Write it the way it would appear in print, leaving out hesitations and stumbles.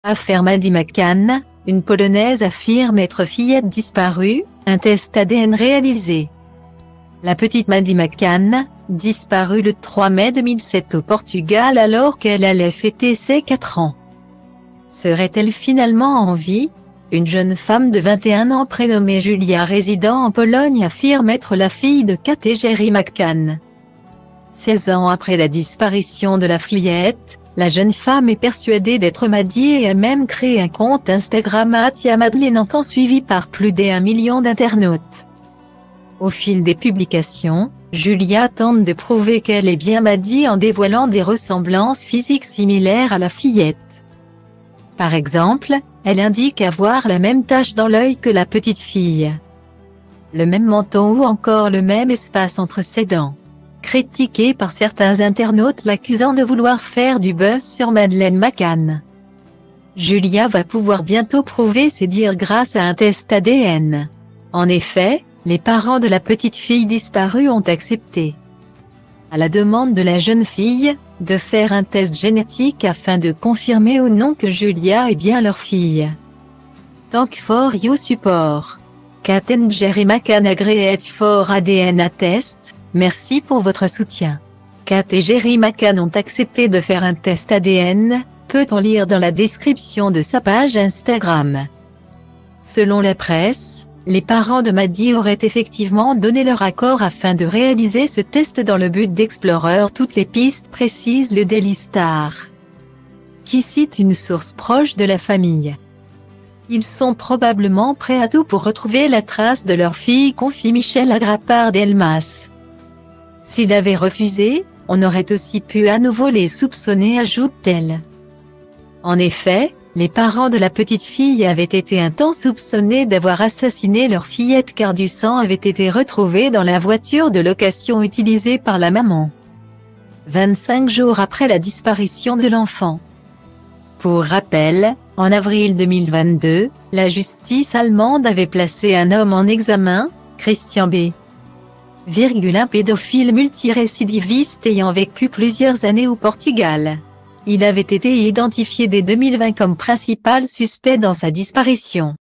Affaire Maddie McCann, une Polonaise affirme être fillette disparue, un test ADN réalisé. La petite Maddie McCann, disparue le 3 mai 2007 au Portugal alors qu'elle allait fêter ses 4 ans. Serait-elle finalement en vie? Une jeune femme de 21 ans prénommée Julia résidant en Pologne affirme être la fille de Kate et Jerry McCann. 16 ans après la disparition de la fillette, la jeune femme est persuadée d'être Maddie et a même créé un compte Instagram @madeleine, suivi par plus d'1 million d'internautes. Au fil des publications, Julia tente de prouver qu'elle est bien Maddie en dévoilant des ressemblances physiques similaires à la fillette. Par exemple, elle indique avoir la même tache dans l'œil que la petite fille, le même menton ou encore le même espace entre ses dents. Critiquée par certains internautes l'accusant de vouloir faire du buzz sur Madeleine McCann. Julia va pouvoir bientôt prouver ses dires grâce à un test ADN. En effet, les parents de la petite fille disparue ont accepté, à la demande de la jeune fille, de faire un test génétique afin de confirmer ou non que Julia est bien leur fille. Thank for your support. Kate and Jerry McCann agreed for ADN test. Merci pour votre soutien. Kate et Jerry McCann ont accepté de faire un test ADN, peut-on lire dans la description de sa page Instagram. Selon la presse, les parents de Maddie auraient effectivement donné leur accord afin de réaliser ce test dans le but d'explorer toutes les pistes, précise le Daily Star, qui cite une source proche de la famille. Ils sont probablement prêts à tout pour retrouver la trace de leur fille, confie Michelle Agrapard d'Elmas. S'il avait refusé, on aurait aussi pu à nouveau les soupçonner, ajoute-t-elle. En effet, les parents de la petite fille avaient été un temps soupçonnés d'avoir assassiné leur fillette car du sang avait été retrouvé dans la voiture de location utilisée par la maman, 25 jours après la disparition de l'enfant. Pour rappel, en avril 2022, la justice allemande avait placé un homme en examen, Christian B., un pédophile multirécidiviste ayant vécu plusieurs années au Portugal. Il avait été identifié dès 2020 comme principal suspect dans sa disparition.